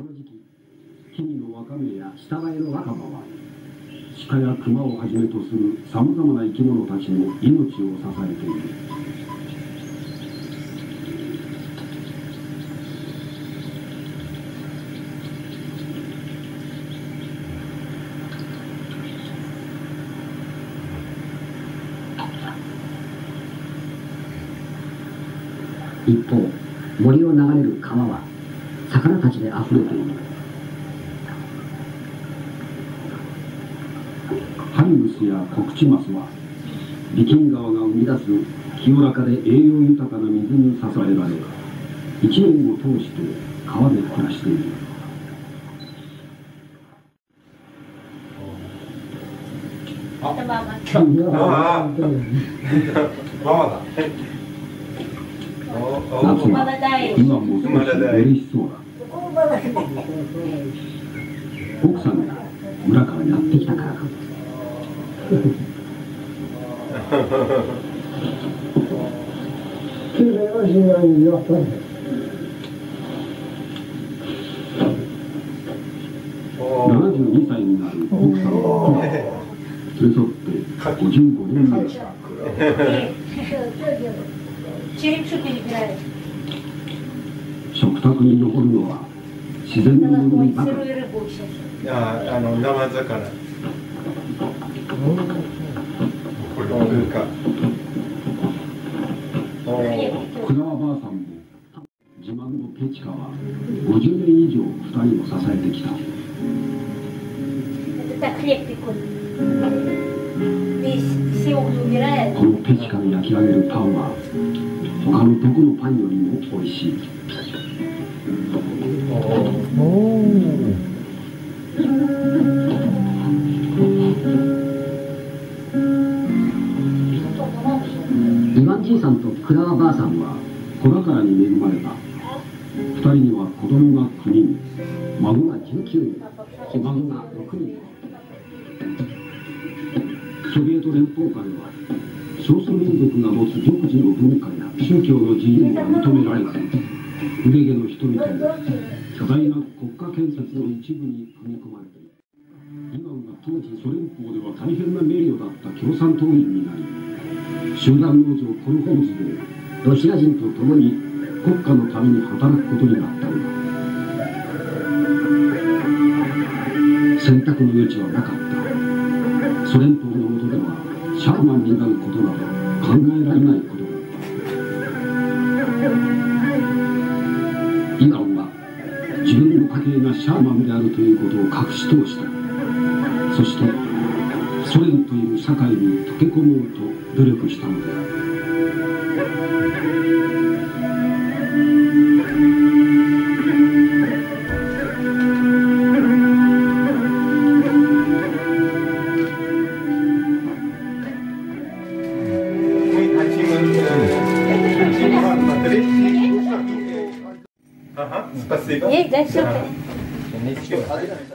この時期、木々のワカメや下生えの若葉は鹿や熊をはじめとするさまざまな生き物たちの命を支えている。一方、森を流れる川は魚たちであふれている。ハリムスやコクチマスはビキン川が生み出す清らかで栄養豊かな水に支えられ、一年を通して川で暮らしている。夏は今も少し嬉しそうだ。奥さんが村からやってきたからか。72歳になる奥さんは連れ添って55年目。食卓に残るのは自然のものばかり。 生魚。これなんか。 クラワばあさんも自慢のペチカは50年以上2人を支えてきた。このペチカで焼き上げるパンは他のどこのパンよりも美味しい。イワンじいさんとクラワばあさんは子宝に恵まれた。2人には子供が9人、孫が19人、ひ孫が6人。ソビエト連邦下では少数民族が持つ独自の文化や宗教の自由が認められず、腕毛の人々も巨大な国家建設の一部に組み込まれている。今は当時ソ連邦では大変な名誉だった共産党員になり、集団農場コルホーズでロシア人と共に国家のために働くことになったのだ。選択の余地はなかった。ソ連邦の下ではシャーマンになることなど考えられないことだった。イワンは自分の家系がシャーマンであるということを隠し通した。そしてソ連という社会に溶け込もうと努力したのである。 Спасибо. Есть, да, все.